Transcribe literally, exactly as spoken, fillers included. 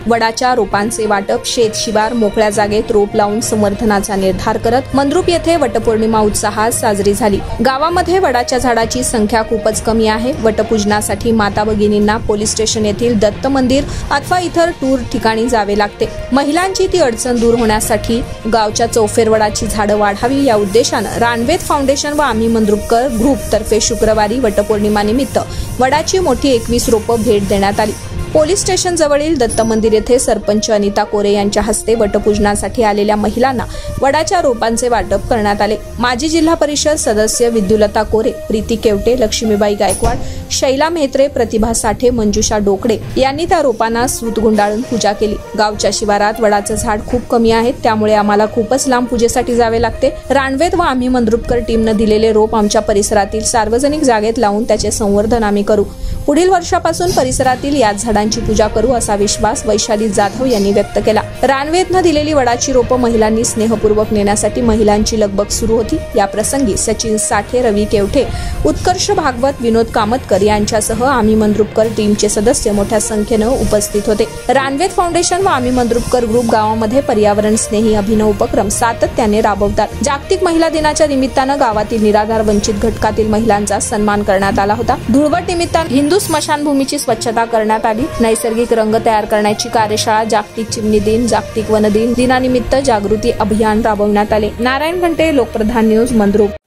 वडाच्या रोपांचे वाटप, शेत शिवार मोकळ्या जागेत रोप लावून समर्थनाचा निर्धार करत मंद्रुप येथे वटपौर्णिमा उत्साहात साजरी झाली। गावामध्ये वडाच्या झाडाची संख्या खूपच कमी आहे। वटपूजनासाठी माता भगिनींना पोलीस स्टेशन येथील दत्त मंदिर अथवा इतर टूर ठिकाणी जावे लागते। महिलांची ती अडचण दूर होण्यासाठी गावच्या चौफेर वडाची झाडं वाढावी या उद्देशाने रानवेद फाउंडेशन व आम्ही मंद्रुपकर ग्रुप तर्फे शुक्रवारी वटपौर्णिमा निमित्त वडाची मोठी एकवीस रोपं भेट देण्यात आली। पोलीस स्टेशन जवळील दत्त मंदिर येथे सरपंच अनिता कोरे यांच्या हस्ते वटपूजनासाठी आलेल्या महिलांना वडाच्या रोपांचे वाटप करण्यात आले। माजी जिल्हा परिषद सदस्य विद्युलता कोरे, प्रीती केवटे, लक्ष्मीबाई गायकवाड, शैला मेहत्रे, प्रतिभा साठे, मंजुषा डोकडे यांनी त्या रोपांना सूत गुंडाळून पूजा केली। गावच्या शिवारात वडाचं झाड खूप कमी आहे, त्यामुळे आम्हाला खूपच लांब पूजेसाठी जावे लागते। रानवेद व आम्ही मंद्रुपकर टीमने दिलेले रोप आमच्या परिसरातील सार्वजनिक जागेत लावून त्याचे संवर्धन आम्ही करू। पुढील वर्षापासून परिसरातील याच झाडांची पूजा करू असा विश्वास वैशाली जाधव यांनी व्यक्त केला। रानवेदनं दिलेली वडाची रोपं महिलांनी स्नेहपूर्वक नेण्यासाठी महिलांची लगबग सुरू होती। या प्रसंगी सचिन साठे, रवी केवठे, उत्कर्ष भागवत, विनोद कामतकर यांच्यासह आम्ही मंद्रुपकर टीमचे सदस्य मोठ्या संख्येने उपस्थित होते। रानवेद फाउंडेशन व आम्ही मंद्रुपकर ग्रुप गावामध्ये पर्यावरण स्नेही अभिनव उपक्रम सातत्याने राबवतात। जागतिक महिला दिनाच्या निमित्तानं गावातील निराधार वंचित घटकातील महिलांचा सन्मान करण्यात आला होता। धुळवट निमित्तानं हिंदू स्मशानभूमीची स्वच्छता करण्यात आली। नैसर्गिक रंग तयार करण्याची कार्यशाळा, जागतिक चिमणी दिन, जागतिक वन दिन दिनानिमित्त जागृती अभियान राबवण्यात आले। नारायण घंटे, लोकप्रधान न्यूज, मंद्रुप।